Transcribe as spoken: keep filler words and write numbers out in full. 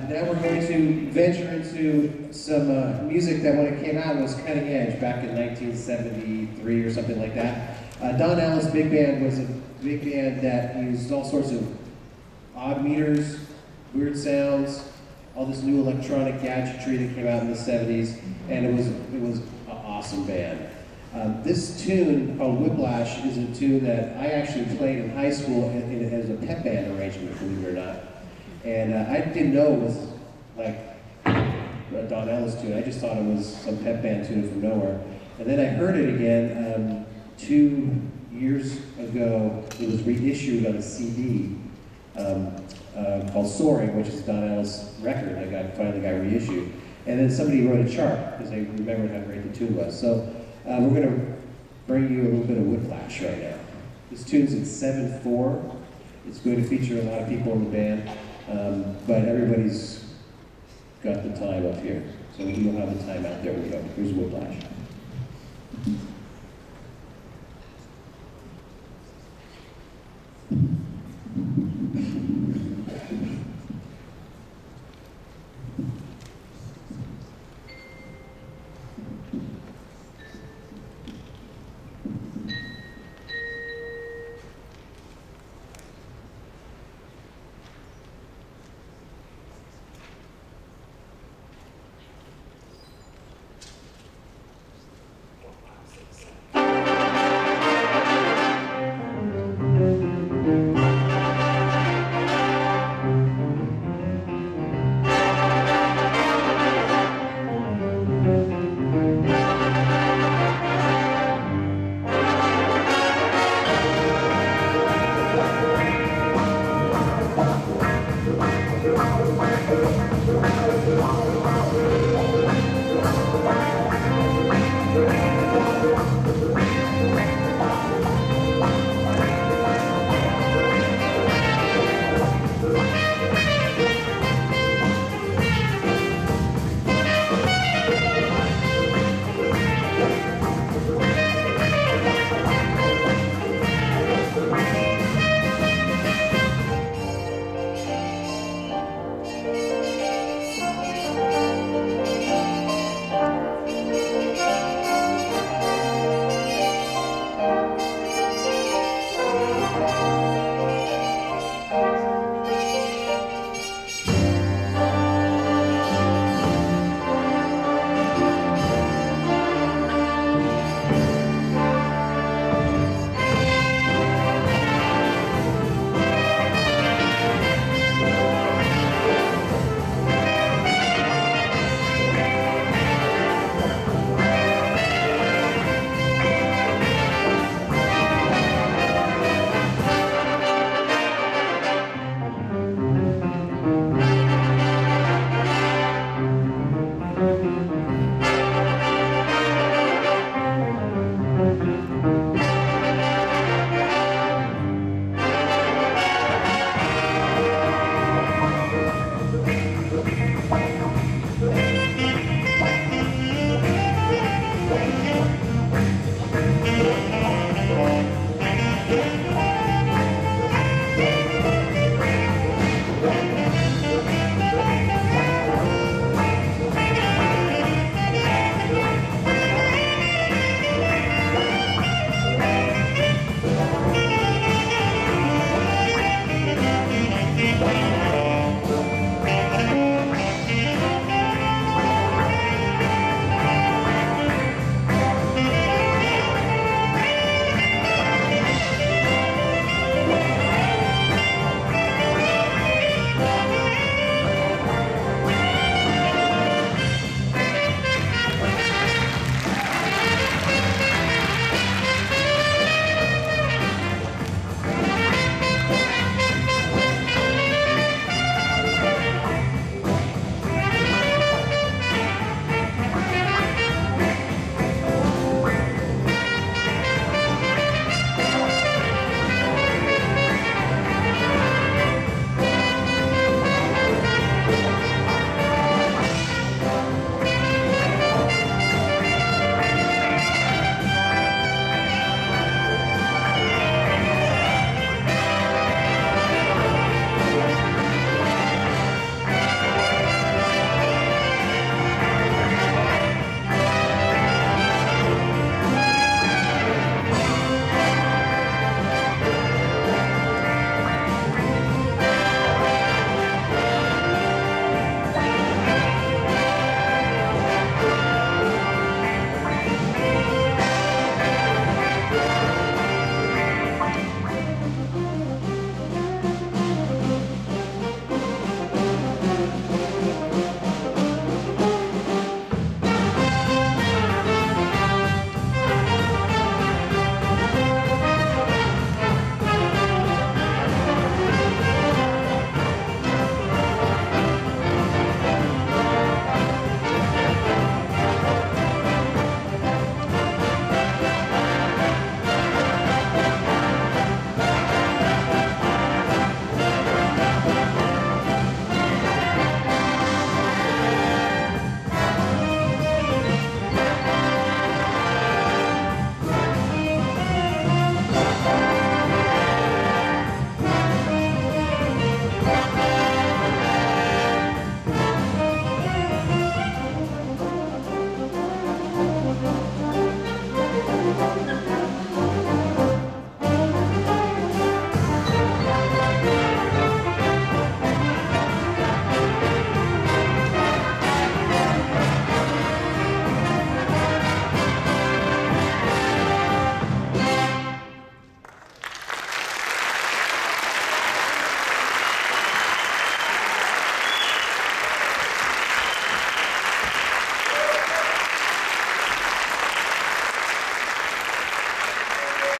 Now we're going to venture into some uh, music that when it came out was cutting edge back in nineteen seventy-three or something like that. Uh, Don Ellis Big Band was a big band that used all sorts of odd meters, weird sounds, all this new electronic gadgetry that came out in the seventies, and it was it was an awesome band. Um, this tune called Whiplash is a tune that I actually played in high school in, in, as a pep band arrangement, believe it or not. And uh, I didn't know it was like a Don Ellis tune. I just thought it was some pep band tune from nowhere. And then I heard it again um, two years ago. It was reissued on a C D um, uh, called Soaring, which is a Don Ellis record that got, finally got reissued. And then somebody wrote a chart because they remembered how great the tune was. So uh, we're going to bring you a little bit of Whiplash right now. This tune's in seven four. It's going to feature a lot of people in the band. Um, but everybody's got the time up here, so you'll have the time out there. We go. Here's Whiplash.